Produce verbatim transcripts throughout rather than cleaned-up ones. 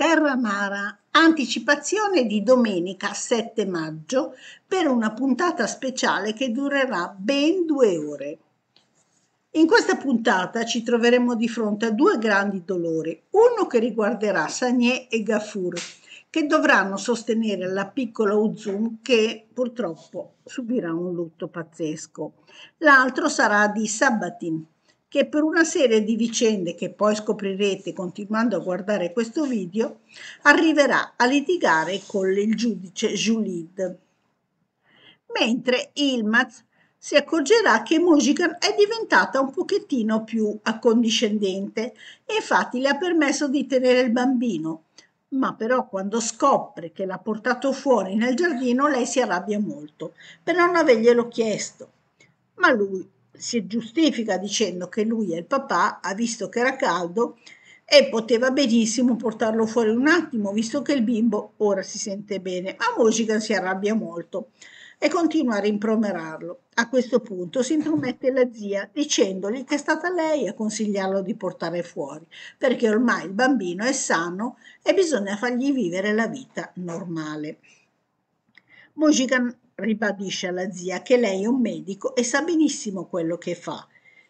Terra Mara, anticipazione di domenica sette maggio per una puntata speciale che durerà ben due ore. In questa puntata ci troveremo di fronte a due grandi dolori, uno che riguarderà Sanier e Gafur, che dovranno sostenere la piccola Uzum che purtroppo subirà un lutto pazzesco. L'altro sarà di Sabatin, che per una serie di vicende che poi scoprirete continuando a guardare questo video, arriverà a litigare con il giudice Julid. Mentre Yılmaz si accorgerà che Mujican è diventata un pochettino più accondiscendente e infatti le ha permesso di tenere il bambino, ma però quando scopre che l'ha portato fuori nel giardino lei si arrabbia molto per non averglielo chiesto, ma lui si giustifica dicendo che lui è il papà, ha visto che era caldo e poteva benissimo portarlo fuori un attimo, visto che il bimbo ora si sente bene, ma Mujican si arrabbia molto e continua a rimproverarlo. A questo punto si intromette la zia dicendogli che è stata lei a consigliarlo di portare fuori, perché ormai il bambino è sano e bisogna fargli vivere la vita normale. Mujican ribadisce alla zia che lei è un medico e sa benissimo quello che fa.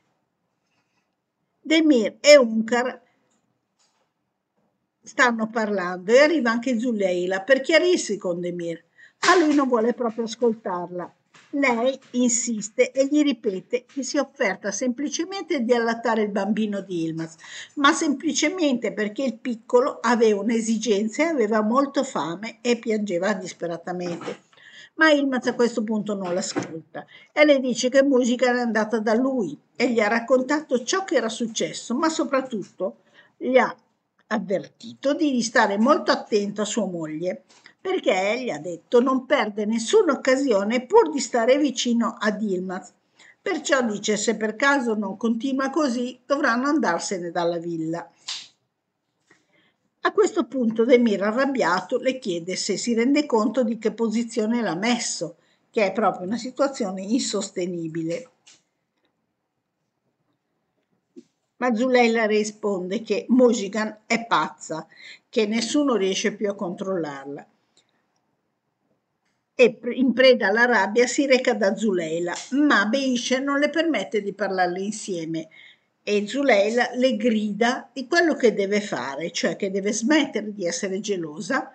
Demir e Unkar stanno parlando e arriva anche Zuleila per chiarirsi con Demir, ma lui non vuole proprio ascoltarla. Lei insiste e gli ripete che si è offerta semplicemente di allattare il bambino di Yılmaz, ma semplicemente perché il piccolo aveva un'esigenza e aveva molto fame e piangeva disperatamente. Ma Yılmaz a questo punto non l'ascolta e le dice che Mujican è andata da lui e gli ha raccontato ciò che era successo, ma soprattutto gli ha avvertito di stare molto attento a sua moglie, perché gli ha detto non perde nessuna occasione pur di stare vicino a Yılmaz. Perciò dice se per caso non continua così dovranno andarsene dalla villa. A questo punto Demir arrabbiato le chiede se si rende conto di che posizione l'ha messo, che è proprio una situazione insostenibile. Ma Zuleila risponde che Mujican è pazza, che nessuno riesce più a controllarla. E in preda alla rabbia si reca da Zuleila, ma Beisce non le permette di parlarle insieme e Zuleila le grida di quello che deve fare, cioè che deve smettere di essere gelosa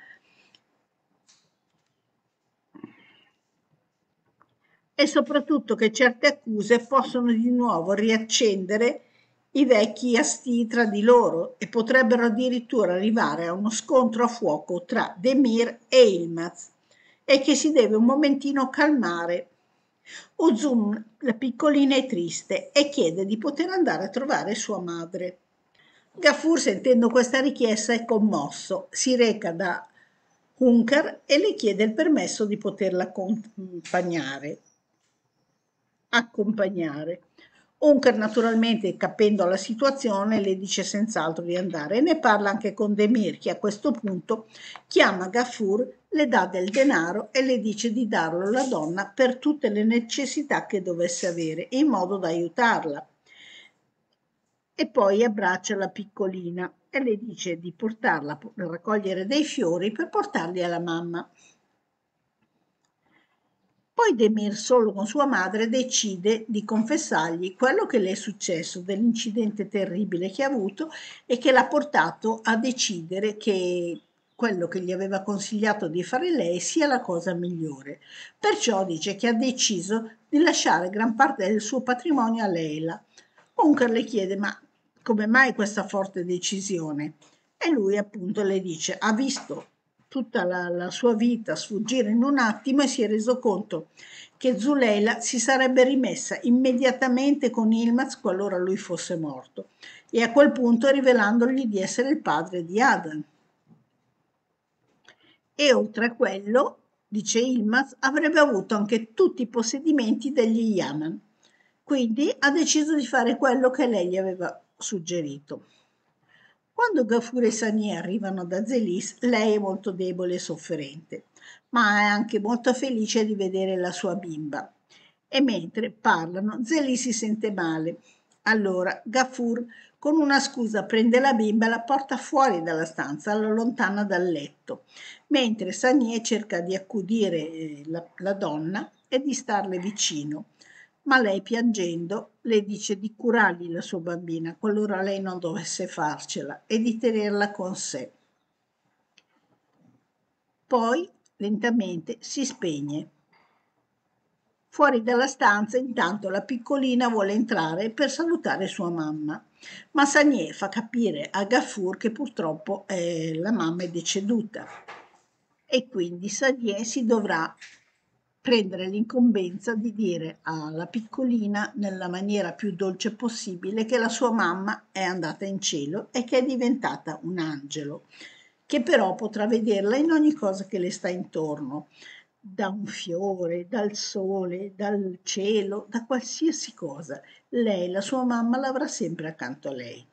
e soprattutto che certe accuse possono di nuovo riaccendere i vecchi astii tra di loro e potrebbero addirittura arrivare a uno scontro a fuoco tra Demir e Yılmaz e che si deve un momentino calmare. Uzum, la piccolina, è triste e chiede di poter andare a trovare sua madre. Gafur, sentendo questa richiesta, è commosso, si reca da Unkar e le chiede il permesso di poterla accompagnare. accompagnare. Unkar naturalmente, capendo la situazione, le dice senz'altro di andare e ne parla anche con Demir, che a questo punto chiama Gafur, le dà del denaro e le dice di darlo alla donna per tutte le necessità che dovesse avere, in modo da aiutarla. E poi abbraccia la piccolina e le dice di portarla a raccogliere dei fiori per portarli alla mamma. Poi Demir, solo con sua madre, decide di confessargli quello che le è successo dell'incidente terribile che ha avuto e che l'ha portato a decidere che quello che gli aveva consigliato di fare lei sia la cosa migliore. Perciò dice che ha deciso di lasciare gran parte del suo patrimonio a Leila. Unkar le chiede ma come mai questa forte decisione? E lui appunto le dice ha visto tutta la, la sua vita sfuggire in un attimo e si è reso conto che Zuleila si sarebbe rimessa immediatamente con Yılmaz qualora lui fosse morto e a quel punto rivelandogli di essere il padre di Adan. E oltre a quello, dice Yılmaz, avrebbe avuto anche tutti i possedimenti degli Yaman. Quindi ha deciso di fare quello che lei gli aveva suggerito. Quando Gafur e Sanier arrivano da Zelis, lei è molto debole e sofferente, ma è anche molto felice di vedere la sua bimba. E mentre parlano, Zelis si sente male. Allora Gafur Con una scusa prende la bimba e la porta fuori dalla stanza, la allontana dal letto, mentre Sagné cerca di accudire eh, la, la donna e di starle vicino. Ma lei, piangendo, le dice di curargli la sua bambina qualora lei non dovesse farcela e di tenerla con sé. Poi lentamente si spegne. Fuori dalla stanza intanto la piccolina vuole entrare per salutare sua mamma, ma Sagné fa capire a Gafour che purtroppo eh, la mamma è deceduta e quindi Sagné si dovrà prendere l'incombenza di dire alla piccolina nella maniera più dolce possibile che la sua mamma è andata in cielo e che è diventata un angelo, che però potrà vederla in ogni cosa che le sta intorno, da un fiore, dal sole, dal cielo, da qualsiasi cosa. Lei, la sua mamma, l'avrà sempre accanto a lei.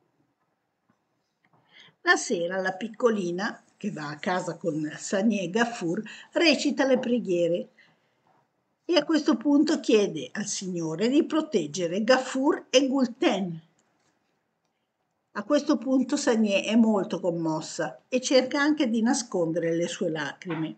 La sera la piccolina, che va a casa con Sagné e Gafour, recita le preghiere e a questo punto chiede al Signore di proteggere Gafour e Gulten. A questo punto Sagné è molto commossa e cerca anche di nascondere le sue lacrime.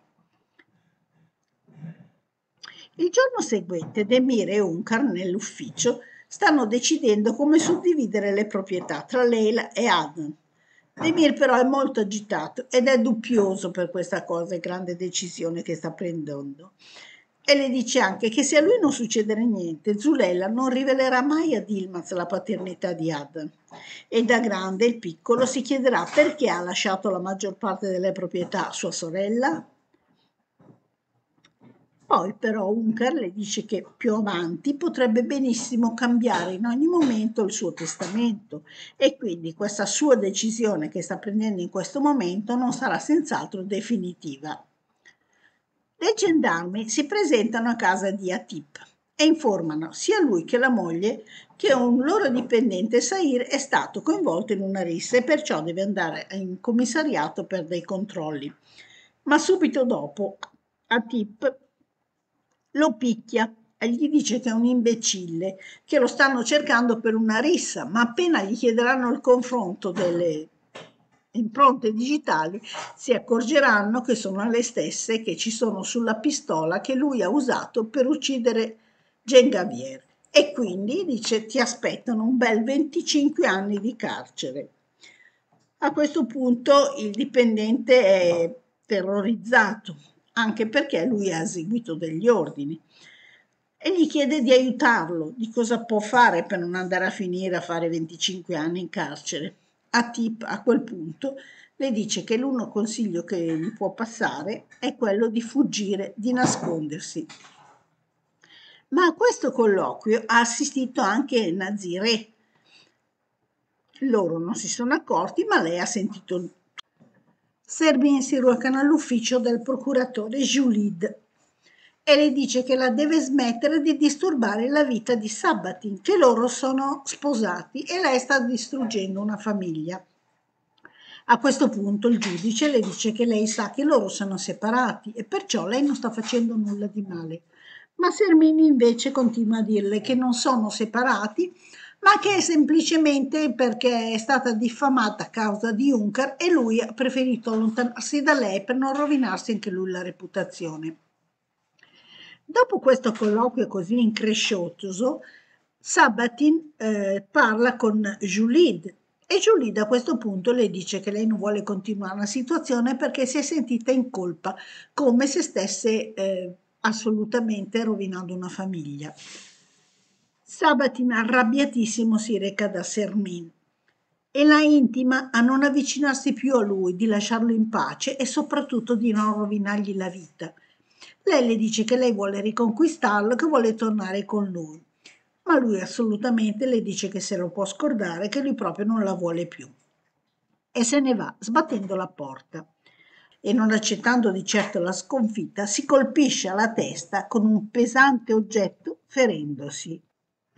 Il giorno seguente Demir e Unkar nell'ufficio stanno decidendo come suddividere le proprietà tra Leila e Adnan. Demir però è molto agitato ed è dubbioso per questa cosa e grande decisione che sta prendendo. E le dice anche che se a lui non succederà niente, Zuleila non rivelerà mai a Dilmaz la paternità di Adnan. E da grande il piccolo si chiederà perché ha lasciato la maggior parte delle proprietà a sua sorella. Poi però Unkar le dice che più avanti potrebbe benissimo cambiare in ogni momento il suo testamento e quindi questa sua decisione che sta prendendo in questo momento non sarà senz'altro definitiva. Le gendarmi si presentano a casa di Atip e informano sia lui che la moglie che un loro dipendente Sair è stato coinvolto in una rissa e perciò deve andare in commissariato per dei controlli. Ma subito dopo Atip lo picchia e gli dice che è un imbecille, che lo stanno cercando per una rissa, ma appena gli chiederanno il confronto delle impronte digitali si accorgeranno che sono le stesse che ci sono sulla pistola che lui ha usato per uccidere Gengavier e quindi dice ti aspettano un bel venticinque anni di carcere. A questo punto il dipendente è terrorizzato, anche perché lui ha eseguito degli ordini e gli chiede di aiutarlo, di cosa può fare per non andare a finire a fare venticinque anni in carcere. Atip a quel punto le dice che l'unico consiglio che gli può passare è quello di fuggire, di nascondersi. Ma a questo colloquio ha assistito anche Naziré. Loro non si sono accorti, ma lei ha sentito. Serbin si recano all'ufficio del procuratore Julid e le dice che la deve smettere di disturbare la vita di Sabatin, che loro sono sposati e lei sta distruggendo una famiglia. A questo punto il giudice le dice che lei sa che loro sono separati e perciò lei non sta facendo nulla di male. Ma Sermini invece continua a dirle che non sono separati, ma che è semplicemente perché è stata diffamata a causa di Unkar e lui ha preferito allontanarsi da lei per non rovinarsi anche lui la reputazione. Dopo questo colloquio così increscioso, Sabatin eh, parla con Julid e Julid a questo punto le dice che lei non vuole continuare la situazione perché si è sentita in colpa, come se stesse eh, assolutamente rovinando una famiglia. Sabatin arrabbiatissimo si reca da Sermin e la intima a non avvicinarsi più a lui, di lasciarlo in pace e soprattutto di non rovinargli la vita. Lei le dice che lei vuole riconquistarlo, che vuole tornare con lui, ma lui assolutamente le dice che se lo può scordare, che lui proprio non la vuole più. E se ne va, sbattendo la porta. E non accettando di certo la sconfitta, si colpisce alla testa con un pesante oggetto, ferendosi.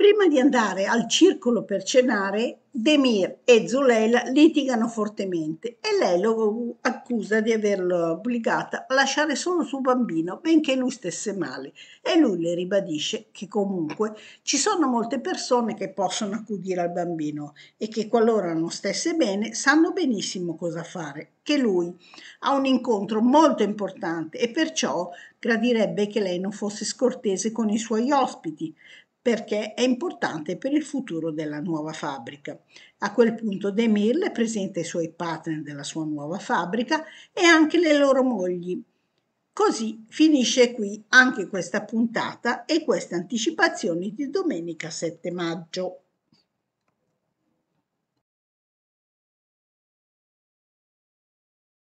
Prima di andare al circolo per cenare, Demir e Zuleila litigano fortemente e lei lo accusa di averlo obbligata a lasciare solo suo bambino, benché lui stesse male, e lui le ribadisce che comunque ci sono molte persone che possono accudire al bambino e che qualora non stesse bene sanno benissimo cosa fare, che lui ha un incontro molto importante e perciò gradirebbe che lei non fosse scortese con i suoi ospiti, perché è importante per il futuro della nuova fabbrica. A quel punto Demir le presenta i suoi partner della sua nuova fabbrica e anche le loro mogli. Così finisce qui anche questa puntata e queste anticipazioni di domenica sette maggio.